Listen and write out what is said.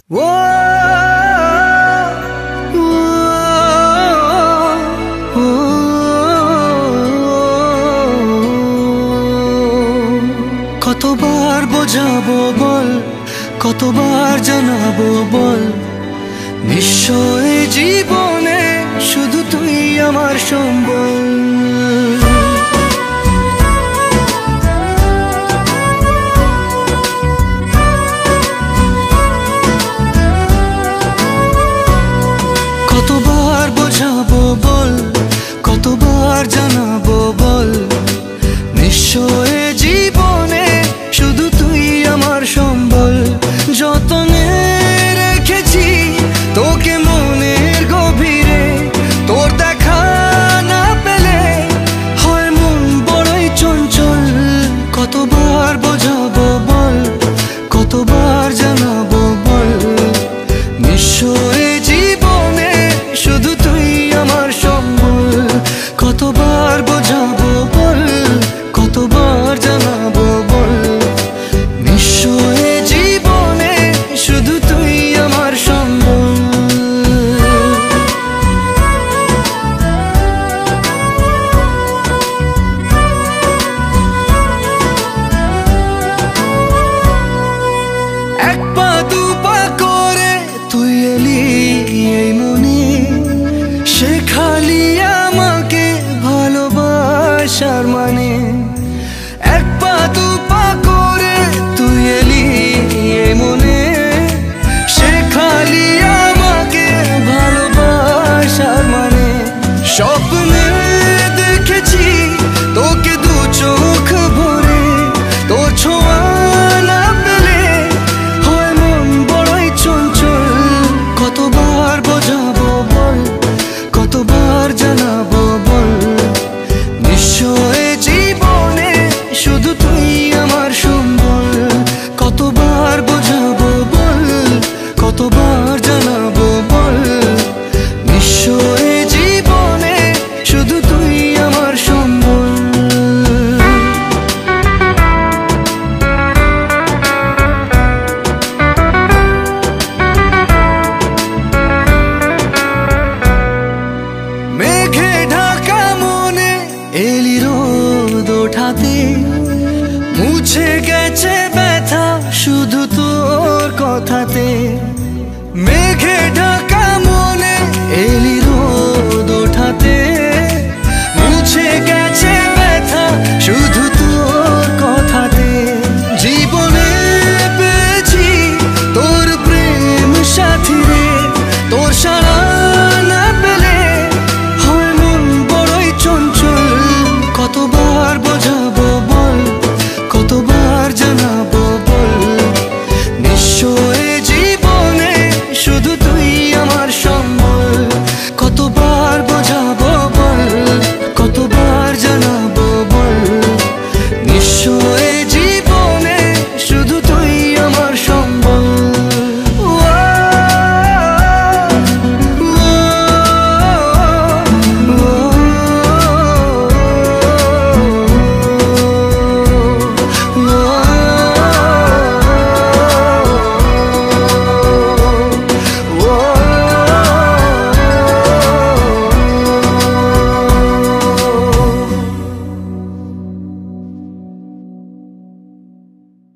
ও কতবার বোঝাবো বল, কতবার জানাবো বল, নিশ্চয় জীবনে শুধু তুই আমার সম্বল। কতবার বোঝাবো বল, কতবার জানাবো বল, নিশ্চয় জীবনে শুধু তুই আমার সম্বল। যতনে রেখেছি তোকে মনের গভীরে, তোর দেখা না পেলে হয় মন বড়ই চঞ্চল। কতবার বোঝাবো বল, কতবার জানাবো বল, নিশ্চয় জীবনে শুধু তুই আমার সম্বল। কতবার বোঝাবো বল, কতবার জানাবো বল, নিশ্চয় জীবনে শুধু তুই আমার সম্বল। এক পা দু পা করে তুই এলি এই মনে, শেখালি আমাকে ভালোবাসার মানে। এক পা দু পা করে তুই এলি এই মনে, শেখালি আমাকে ভালোবাসার মানে। স্বপ্নে দেখেছি তোকে দু চোখ ভরে, তোর ছোঁয়া না পেলে হয় মন বড়ই চঞ্চল। কতবার বোঝাবো বল, কতবার জানাবো বল, নিশ্চয় জীবনে শুধু তুই আমার সম্বল। কতবার বোঝাবো বল, কতবার জানাবো বল, নিশ্চয় জীবনে শুধু তুই আমার সম্বল। মেঘে ঢাকা মনে এলি রোদ ওঠাতে, মুছে গেছে ব্যথা শুধু তোর কথাতে।